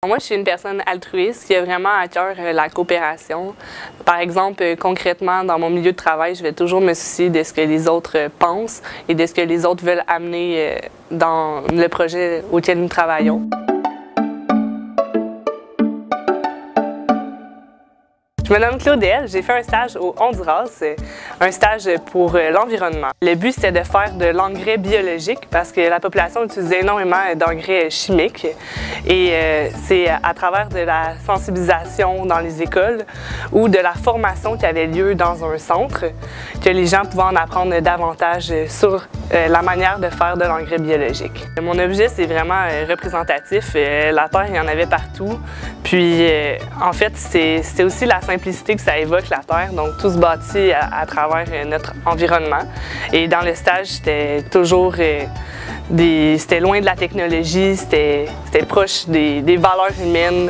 Moi, je suis une personne altruiste qui a vraiment à cœur la coopération. Par exemple, concrètement, dans mon milieu de travail, je vais toujours me soucier de ce que les autres pensent et de ce que les autres veulent amener dans le projet auquel nous travaillons. Je me nomme Claudel, j'ai fait un stage au Honduras, un stage pour l'environnement. Le but, c'était de faire de l'engrais biologique parce que la population utilisait énormément d'engrais chimiques et c'est à travers de la sensibilisation dans les écoles ou de la formation qui avait lieu dans un centre que les gens pouvaient en apprendre davantage sur la manière de faire de l'engrais biologique. Mon objet, c'est vraiment représentatif. La terre, il y en avait partout. Puis, en fait, c'est aussi la simplicité que ça évoque, la terre. Donc, tout se bâtit à travers notre environnement. Et dans le stage, c'était toujours c'était loin de la technologie, c'était proche des valeurs humaines,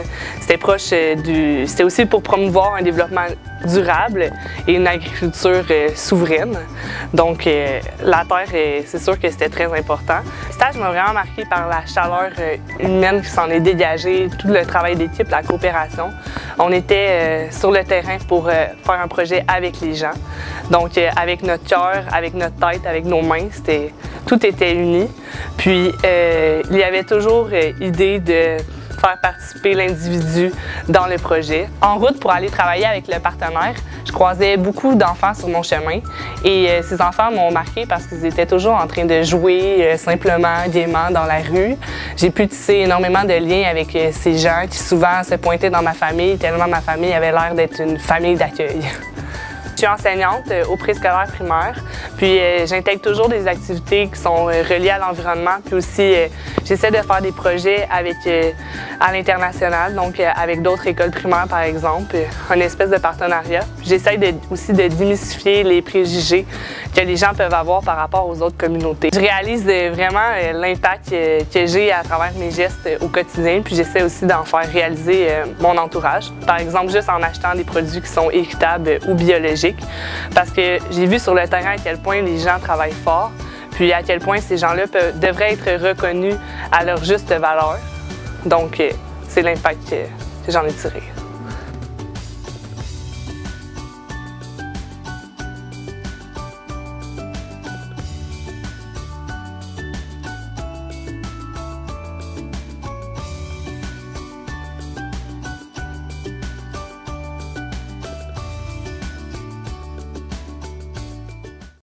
c'était aussi pour promouvoir un développement durable et une agriculture souveraine. Donc la terre, c'est sûr que c'était très important. Le stage m'a vraiment marqué par la chaleur humaine qui s'en est dégagée, tout le travail d'équipe, la coopération. On était sur le terrain pour faire un projet avec les gens. Donc avec notre cœur, avec notre tête, avec nos mains, tout était uni. Puis il y avait toujours idée de faire participer l'individu dans le projet. En route pour aller travailler avec le partenaire, je croisais beaucoup d'enfants sur mon chemin et ces enfants m'ont marqué parce qu'ils étaient toujours en train de jouer simplement, gaiement dans la rue. J'ai pu tisser énormément de liens avec ces gens qui souvent se pointaient dans ma famille, tellement ma famille avait l'air d'être une famille d'accueil. Je suis enseignante au préscolaire primaire, puis j'intègre toujours des activités qui sont reliées à l'environnement, puis aussi j'essaie de faire des projets à l'international, donc avec d'autres écoles primaires par exemple, une espèce de partenariat. J'essaie aussi de démystifier les préjugés que les gens peuvent avoir par rapport aux autres communautés. Je réalise vraiment l'impact que j'ai à travers mes gestes au quotidien, puis j'essaie aussi d'en faire réaliser mon entourage. Par exemple, juste en achetant des produits qui sont équitables ou biologiques, parce que j'ai vu sur le terrain à quel point les gens travaillent fort, puis à quel point ces gens-là devraient être reconnus à leur juste valeur. Donc, c'est l'impact que j'en ai tiré.